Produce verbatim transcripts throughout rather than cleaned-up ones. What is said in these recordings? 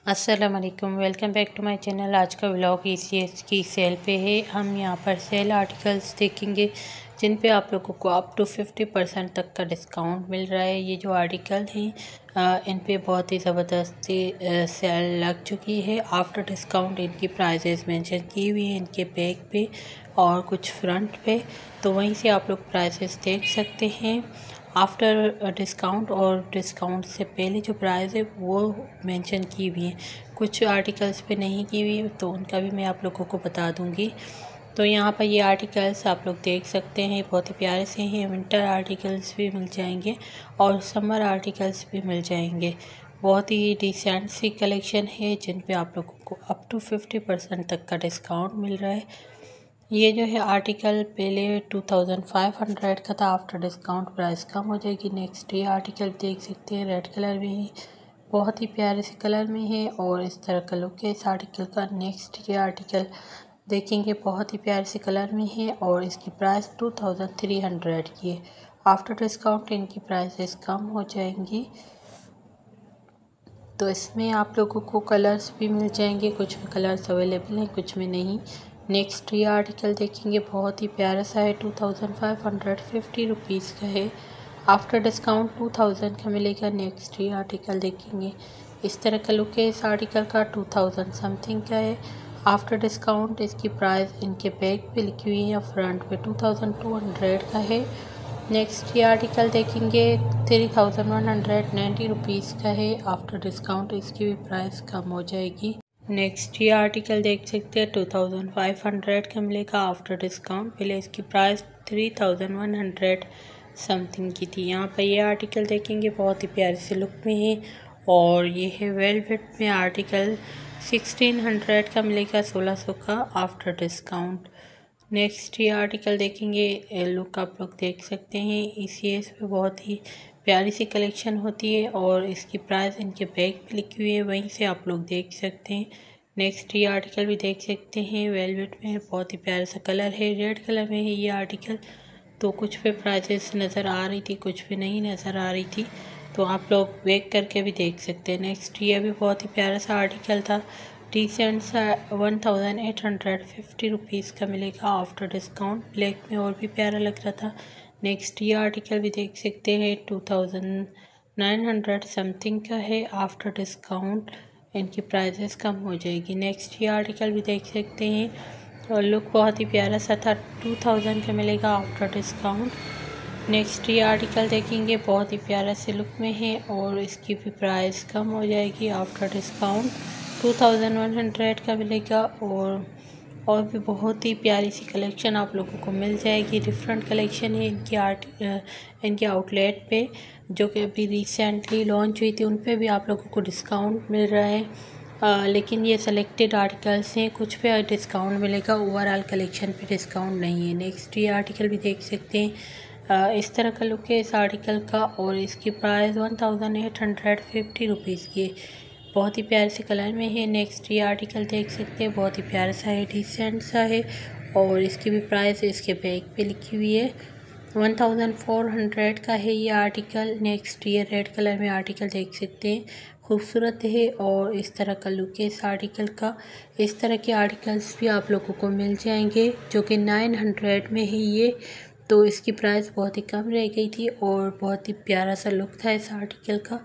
अस्सलाम वालेकुम, welcome back to my channel. आज का व्लॉग ई सी एस की सेल पे है। हम यहाँ पर सेल आर्टिकल्स देखेंगे जिन पे आप लोगों को अप टू फिफ्टी परसेंट तक का डिस्काउंट मिल रहा है। ये जो आर्टिकल हैं इन पे बहुत ही ज़बरदस्ती सेल लग चुकी है। आफ्टर डिस्काउंट इनकी प्राइजेस मेंशन की हुई हैं इनके बैक पे और कुछ फ्रंट पे, तो वहीं से आप लोग प्राइजेस देख सकते हैं। आफ्टर डिस्काउंट और डिस्काउंट से पहले जो प्राइस है वो मेंशन की हुई है, कुछ आर्टिकल्स पे नहीं की हुई, तो उनका भी मैं आप लोगों को बता दूंगी। तो यहाँ पर ये आर्टिकल्स आप लोग देख सकते हैं, बहुत ही प्यारे से हैं। विंटर आर्टिकल्स भी मिल जाएंगे और समर आर्टिकल्स भी मिल जाएंगे। बहुत ही डिसेंट सी कलेक्शन है जिन पे आप लोगों को अप टू फिफ्टी परसेंट तक का डिस्काउंट मिल रहा है। ये जो है आर्टिकल पहले टू थाउजेंड फाइव हंड्रेड का था, आफ्टर डिस्काउंट प्राइस कम हो जाएगी। नेक्स्ट ये आर्टिकल देख सकते हैं, रेड कलर में है, बहुत ही प्यारे से कलर में है और इस तरह का लुक है इस आर्टिकल का। नेक्स्ट ये आर्टिकल देखेंगे, बहुत ही प्यारे से कलर में है और इसकी price two thousand three hundred की है। आफ्टर डिस्काउंट इनकी प्राइसेस कम हो जाएंगी। तो इसमें आप लोगों को कलर्स भी मिल जाएंगे, कुछ में कलर्स अवेलेबल हैं, कुछ में नहीं। नेक्स्ट ये आर्टिकल देखेंगे, बहुत ही प्यारा सा है, two thousand five hundred fifty rupees का है। आफ्टर डिस्काउंट टू थाउजेंड का मिलेगा। नेक्स्ट ये आर्टिकल देखेंगे, इस तरह का लुक है इस आर्टिकल का, टू थाउजेंड समथिंग का है। आफ्टर डिस्काउंट इसकी प्राइस इनके बैक पे लिखी हुई है या फ्रंट पे टू थाउजेंड टू हंड्रेड का है। नेक्स्ट ये आर्टिकल देखेंगे, three thousand one hundred ninety rupees का है। आफ्टर डिस्काउंट इसकी भी प्राइस कम हो जाएगी। नेक्स्ट ये आर्टिकल देख सकते हैं, टू थाउजेंड फाइव हंड्रेड का मिलेगा आफ्टर डिस्काउंट। पहले इसकी price three thousand one hundred something की थी। यहाँ पर ये आर्टिकल देखेंगे, बहुत ही प्यारे से लुक में है और ये है वेलवेट में आर्टिकल, सिक्सटीन हंड्रेड का मिलेगा, सोलह सौ का आफ्टर डिस्काउंट। नेक्स्ट ये आर्टिकल देखेंगे, लुक आप लोग देख सकते हैं, ई सी एस पे बहुत ही प्यारी सी कलेक्शन होती है और इसकी प्राइस इनके बैग पे लिखी हुई है, वहीं से आप लोग देख सकते हैं। नेक्स्ट ये आर्टिकल भी देख सकते हैं, वेलवेट में है, बहुत ही प्यारा सा कलर है, रेड कलर में है ये आर्टिकल। तो कुछ पे प्राइसेस नज़र आ रही थी, कुछ पे नहीं नज़र आ रही थी, तो आप लोग वेक करके भी देख सकते हैं। नेक्स्ट ये भी बहुत ही प्यारा सा आर्टिकल था, डिसेंट सा, one thousand eight hundred fifty rupees का मिलेगा आफ्टर डिस्काउंट। ब्लैक में और भी प्यारा लग रहा था। नेक्स्ट ये आर्टिकल भी देख सकते हैं, two thousand nine hundred something का है। आफ्टर डिस्काउंट इनकी प्राइसेस कम हो जाएगी। नेक्स्ट ये आर्टिकल भी देख सकते हैं और लुक बहुत ही प्यारा सा था, टू थाउजेंड का मिलेगा आफ्टर डिस्काउंट। नेक्स्ट ये आर्टिकल देखेंगे, बहुत ही प्यारा से लुक में है और इसकी भी प्राइस कम हो जाएगी after discount, two thousand one hundred का मिलेगा। और और भी बहुत ही प्यारी सी कलेक्शन आप लोगों को मिल जाएगी। डिफरेंट कलेक्शन है इनकी आर्ट इनके आउटलेट पे, जो कि अभी रिसेंटली लॉन्च हुई थी, उन पे भी आप लोगों को डिस्काउंट मिल रहा है। आ, लेकिन ये सेलेक्टेड आर्टिकल्स हैं, कुछ पे डिस्काउंट मिलेगा, ओवरऑल कलेक्शन पे डिस्काउंट नहीं है। नेक्स्ट ये आर्टिकल भी देख सकते हैं, आ, इस तरह का लुक है इस आर्टिकल का और इसकी price one thousand eight hundred fifty rupees की है, बहुत ही प्यारे से कलर में है। नेक्स्ट ये आर्टिकल देख सकते हैं, बहुत ही प्यारा सा है, डिसेंट सा है और इसकी भी प्राइस इसके बैग पे लिखी हुई है, वन थाउजेंड फोर हंड्रेड का है ये आर्टिकल। नेक्स्ट ये रेड कलर में आर्टिकल देख सकते हैं, खूबसूरत है और इस तरह का लुक है इस आर्टिकल का। इस तरह के आर्टिकल्स भी आप लोगों को मिल जाएंगे जो कि नाइन हंड्रेड में है ये, तो इसकी प्राइस बहुत ही कम रह गई थी और बहुत ही प्यारा सा लुक था इस आर्टिकल का।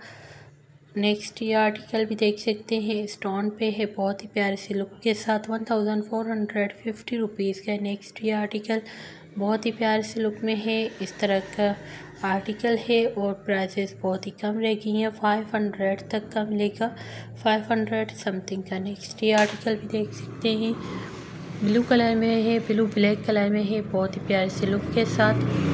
नेक्स्ट ये आर्टिकल भी देख सकते हैं, स्टोन पे है, बहुत ही प्यारे से लुक के साथ, one thousand four hundred fifty rupees का। नेक्स्ट ये आर्टिकल बहुत ही प्यारे से लुक में है, इस तरह का आर्टिकल है और प्राइसेस बहुत ही कम रह गई हैं, फाइव हंड्रेड तक का मिलेगा, फाइव हंड्रेड समथिंग का। नेक्स्ट ये आर्टिकल भी देख सकते हैं, ब्लू कलर में है, ब्लू ब्लैक कलर में है, बहुत ही प्यारे से लुक के साथ,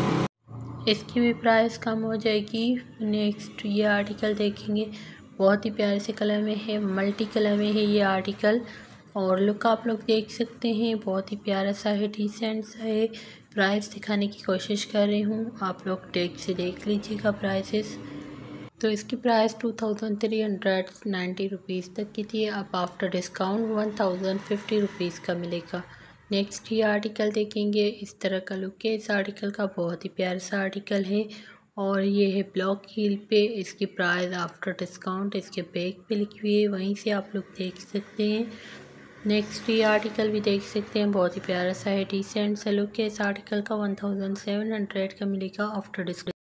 इसकी भी प्राइस कम हो जाएगी। नेक्स्ट ये आर्टिकल देखेंगे, बहुत ही प्यारे से कलर में है, मल्टी कलर में है ये आर्टिकल और लुक आप लोग देख सकते हैं, बहुत ही प्यारा सा है, डिसेंट सा है। प्राइस दिखाने की कोशिश कर रही हूँ, आप लोग टेक से देख लीजिएगा प्राइसेस। तो इसकी price two thousand three hundred ninety rupees तक की थी, अब after discount one thousand fifty rupees का मिलेगा। नेक्स्ट ये आर्टिकल देखेंगे, इस तरह का लुक है इस आर्टिकल का, बहुत ही प्यारा सा आर्टिकल है और ये है ब्लॉक हील पे, इसकी प्राइस आफ्टर डिस्काउंट इसके बैक पे लिखी हुई है, वहीं से आप लोग देख सकते हैं। नेक्स्ट ये आर्टिकल भी देख सकते हैं, बहुत ही प्यारा सा है, डिसेंट सा लुक है। इस आर्टिकल का वन थाउजेंड सेवन हंड्रेड का मिलेगा आफ्टर डिस्काउंट।